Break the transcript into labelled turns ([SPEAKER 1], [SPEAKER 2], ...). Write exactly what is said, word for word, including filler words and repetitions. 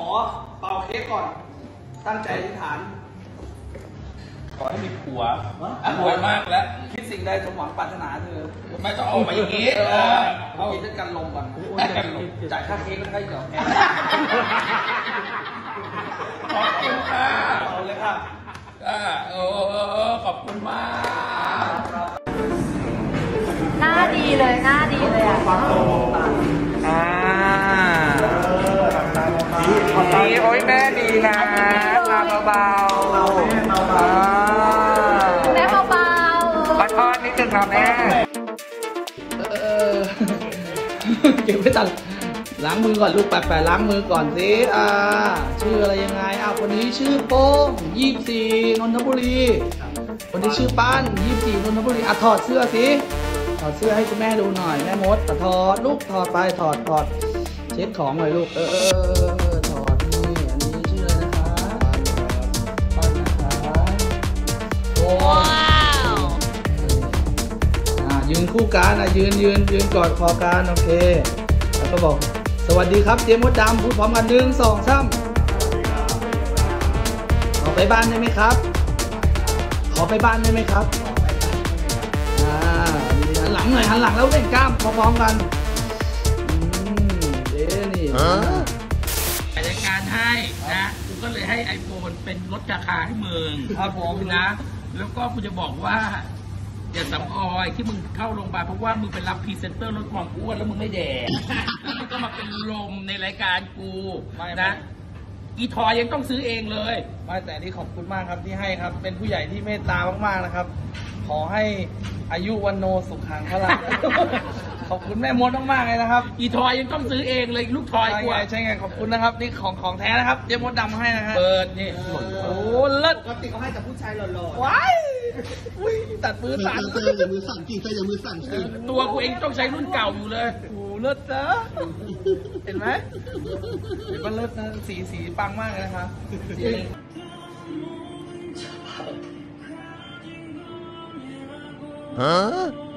[SPEAKER 1] อเป่าเค้กก่อนตั้งใจอธิษฐาน
[SPEAKER 2] ขอให้มีผัวรวยมากแล้ว
[SPEAKER 1] คิดสิ่งใดสมหวังปรารถนาเธอ
[SPEAKER 2] ไม่ต้องเอาไปอย่างนี้
[SPEAKER 1] เอากินด้วยกันลมก่อนจ่ายค่าเค้กก็ได้เดี๋ยว
[SPEAKER 2] ขอบคุณค่ะ
[SPEAKER 1] เอาเลยค่ะ
[SPEAKER 2] เออขอบคุณมาก
[SPEAKER 3] หน้าดีเลยหน้าดีเลยอ่ะ
[SPEAKER 2] อ่าดีโอ้ยแม่ดีนะตาเบาๆ
[SPEAKER 3] แม่เบา
[SPEAKER 2] ๆขอทอดนิดนึงครับแม่
[SPEAKER 1] เก็บไว้ตัดล้างมือก่อนลูกแปะๆล้างมือก่อนสิอ่าชื่ออะไรยังไงอ่าคนนี้ชื่อโป้งยี่สิบสี่นนทบุรีคนนี้ชื่อป้านยี่สิบสี่นนทบุรีอ่ะถอดเสื้อสิถอดเสื้อให้คุณแม่ดูหน่อยแม่มดถอดลูกถอดไปถอดถอดเช็ดของหน่อยลูกเออเออถอดนี่อันนี้ชื่ออะไรนะคะป้านนะคะโอ้อ่ายืนคู่กันอ่ะยืนยืนยืนกอดคอกันโอเคแล้วก็บอกสวัสดีครับเจ๊มดดำพูดพร้อมกันหนึ่งสองสามขอไปบ้านได้ไหมครับขอไปบ้านได้ไหมครับอ่าหันหลังหน่อยหันหลังแล้วเล่นกล้ามพร้อมๆกันอืมเจ๊นี่
[SPEAKER 2] รายการให้นะกูก็เลยให้ไอโฟนเป็นลดราคาให้มึง
[SPEAKER 1] ครับผม
[SPEAKER 2] นะแล้วก็กูจะบอกว่าอย่าสำออยที่มึงเข้าโรงพยาบาลเพราะว่ามึงไปรับพรีเซนเตอร์ลดความอ้วนแล้วมึงไม่แดกแล้วมึงก็มาเป็นลมในรายการกูนะอีทอยยังต้องซื้อเองเลย
[SPEAKER 1] ไม่แต่ที่ขอบคุณมากครับที่ให้ครับเป็นผู้ใหญ่ที่เมตตามากๆนะครับขอให้อายุวันโนสุขังพลังขอบคุณแม่มดมากๆเลยนะครับ
[SPEAKER 2] อีทอยยังต้องซื้อเองเลยลูกทอยกู
[SPEAKER 1] ใช่ไงขอบคุณนะครับนี่ของของแท้นะครับเจ๊มดดำให้นะฮะ
[SPEAKER 2] เปิดนี่
[SPEAKER 1] โอ้เลิศ
[SPEAKER 4] ปกติเขาให้แต่ผู้ชายหล่อ
[SPEAKER 1] ๆว้ายอุ้ยตัดมือสั่น
[SPEAKER 4] เธออย่ามือสั่นจริงเธออย่ามือสั่นจริง
[SPEAKER 2] ตัวกูเองต้องใช้รุ่นเก่าอยู่เลย
[SPEAKER 1] โอ้เลิศจ้ะเห็นไหมเห็นว่าเลิศนะสีสีปังมากเลยนะครับ
[SPEAKER 4] ฮะ